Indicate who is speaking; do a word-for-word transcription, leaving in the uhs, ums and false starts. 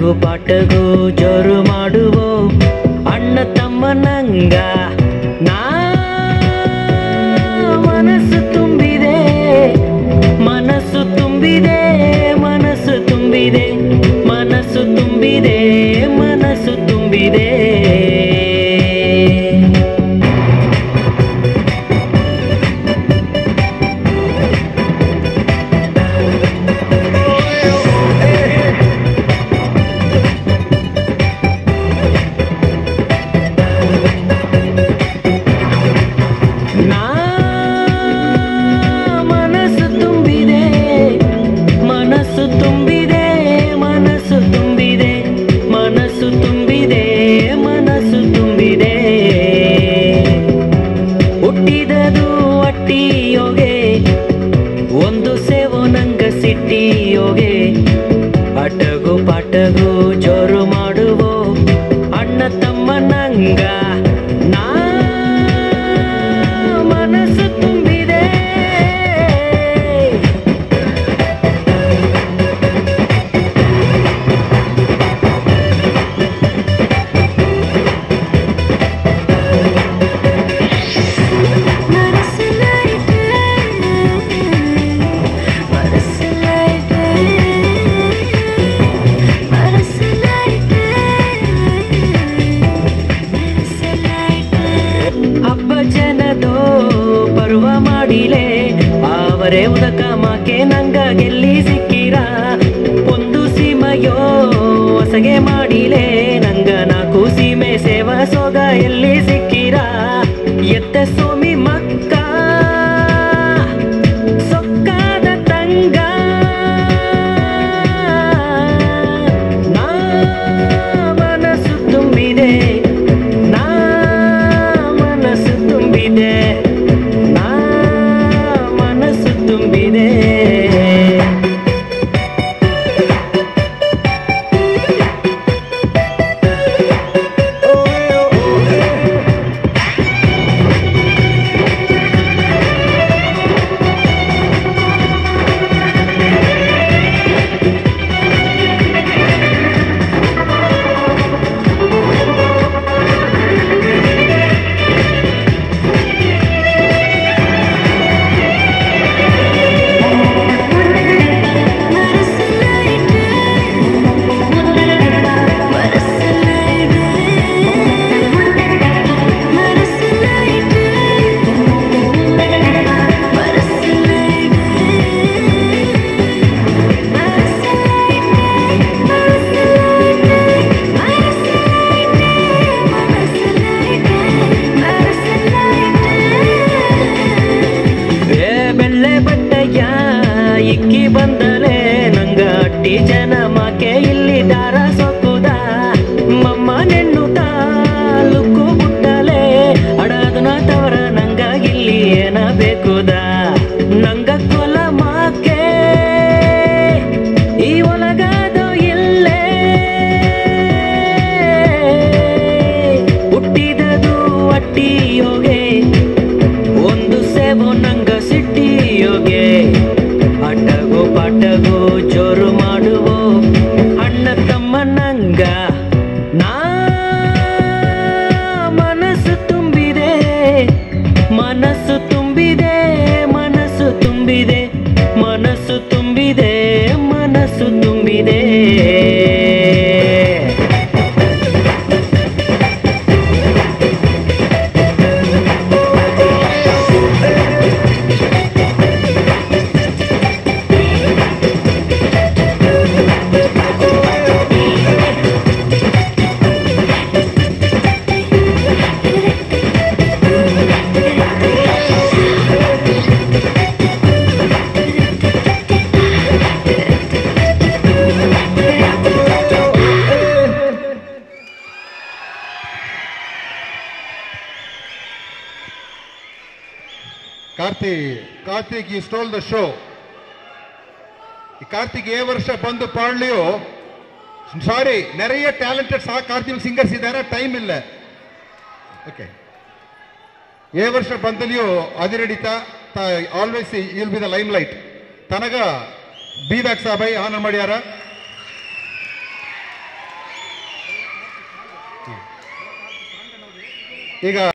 Speaker 1: ಆಟಗೂ ಪಾಠಗೂ ಜೋರು ಮಾಡುವೋ ಅಣ್ಣ ತಮ್ಮನಂಗ ನಾ ಮನಸ್ಸು ತುಂಬಿದೆ ಮನಸ್ಸು ತುಂಬಿದೆ ಮನಸ್ಸು ತುಂಬಿದೆ ಮನಸ್ಸು ತುಂಬಿದೆ ಮನಸ್ಸು ತುಂಬಿದೆ ಆಟಗೂ ಪಾಠಗೂ ಜೋರು ಮಾಡುವೋ ಅಣ್ಣ ತಮ್ಮನಂಗ ನಾ ಮನಸ್ಸು ತುಂಬಿದೆ ಪರ್ವ ಮಾಡಿಲೆ ಅವರೇ ಉದಕ ಮಾಕೆ ನಂಗ ಗೆಲ್ಲಿ ಸಿಕ್ಕಿರ ಒಂದು ಸೀಮೆಯೋ ಹೊಸಗೆ ಮಾಡಿಲೆ ನಂಗ ನಾಲ್ಕು ಸೀಮೆ ಸೇವಾ ಸೋಗ ಎಲ್ಲಿ ಸಿಕ್ಕಿರ ಎತ್ತ ಸೋಮಿ ಮಕ್ಕ ಸೊಕ್ಕಾದ ತಂಗ ನಾ ಮನಸ್ಸು ತುಂಬಿದೆ ನಾ ಮನಸ್ಸು ತುಂಬಿದೆ ತುಂಬಿದೆ ಇಕ್ಕಿ ಬಂದಲೆ ನಂಗ ಅಟ್ಟಿ ಜನ ಮಾಕೆ ಇಲ್ಲಿ ದಾರ ಸೊಕ್ಕುದ ಮಮ್ಮ ನೆನ್ನುತ್ತ ಲುಕ್ಕು ಬುಟ್ಟಲೆ ಅಡದನ ತವರ ನಂಗ ಇಲ್ಲಿ ಏನ ಬೇಕುದ ನಂಗ ಕೊಲ ಮಾಕೆ ಈ ಒಲಗಾದೋ ಇಲ್ಲೇ ಹುಟ್ಟಿದದು ಅಟ್ಟಿ ಯೋಗೆ ಒಂದು ಸೇವೋ ನಂಗ ಸಿಟ್ಟಿ ಯೋಗೆ ಆಟಗೂ ಪಾಠಗೂ ಜೋರು ಮಾಡುವೋ ಅಣ್ಣ ತಮ್ಮನಂಗ ನಾ ಮನಸ್ಸು ತುಂಬಿದೆ ಮನಸ್ಸು ತುಂಬಿದೆ ಮನಸ್ಸು ತುಂಬಿದೆ ಮನಸ್ಸು ತುಂಬಿದೆ ಮನಸ್ಸು ತುಂಬಿದೆ
Speaker 2: Karthik, Karthik, you stole the show. Karthik ఏ ವರ್ಷ ಬಂದು ಪಾಡ್ಲಿಯೋ ಸಾರಿ நிறைய talented ಸಹ ಕಾರ್ತಿಕ್ ಸಿಂಗರ್ಸ್ ಇದ್ದಾರೆ ಟೈಮ್ ಇಲ್ಲ ಓಕೆ ఏ ವರ್ಷ ಬಂದಲಿಯೋ ಅದಿರಡಿತ always will be the limelight ತನಗ ಬಿ ವ್ಯಾಕ್ ಸಾಬೈ ಆನರ್ ಮಾಡ್ಯಾರ ಈಗ